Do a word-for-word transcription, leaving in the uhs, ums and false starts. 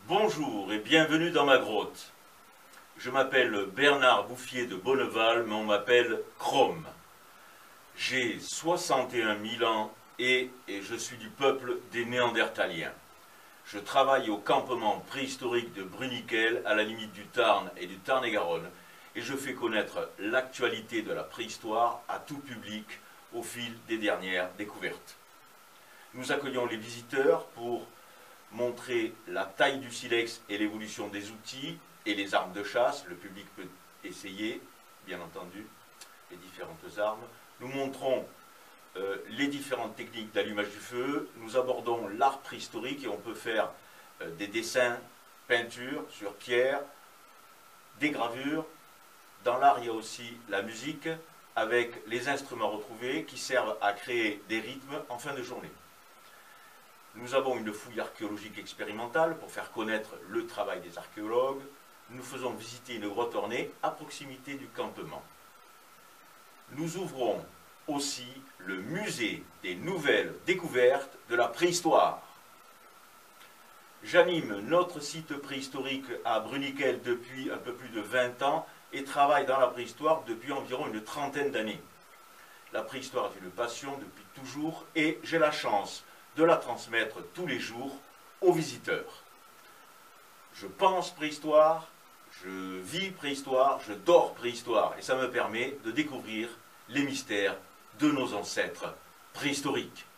Bonjour et bienvenue dans ma grotte. Je m'appelle Bernard Bouffier de Bonneval, mais on m'appelle Chrome. J'ai soixante et un mille ans et, et je suis du peuple des Néandertaliens. Je travaille au campement préhistorique de Bruniquel, à la limite du Tarn et du Tarn-et-Garonne, et je fais connaître l'actualité de la préhistoire à tout public au fil des dernières découvertes. Nous accueillons les visiteurs pour montrer la taille du silex et l'évolution des outils et les armes de chasse. Le public peut essayer, bien entendu, les différentes armes. Nous montrons euh, les différentes techniques d'allumage du feu. Nous abordons l'art préhistorique et on peut faire euh, des dessins, peintures sur pierre, des gravures. Dans l'art, il y a aussi la musique avec les instruments retrouvés qui servent à créer des rythmes en fin de journée. Nous avons une fouille archéologique expérimentale pour faire connaître le travail des archéologues. Nous faisons visiter une grotte ornée à proximité du campement. Nous ouvrons aussi le musée des nouvelles découvertes de la préhistoire. J'anime notre site préhistorique à Bruniquel depuis un peu plus de vingt ans et travaille dans la préhistoire depuis environ une trentaine d'années. La préhistoire est une passion depuis toujours et j'ai la chance de la transmettre tous les jours aux visiteurs. Je pense préhistoire, je vis préhistoire, je dors préhistoire, et ça me permet de découvrir les mystères de nos ancêtres préhistoriques.